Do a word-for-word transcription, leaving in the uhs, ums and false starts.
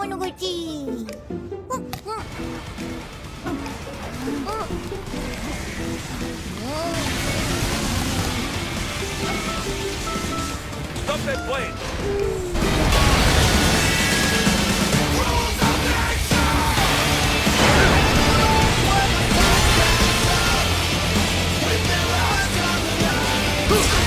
하는 거지? 어, 어. 어, 어. Stop that plane! Who's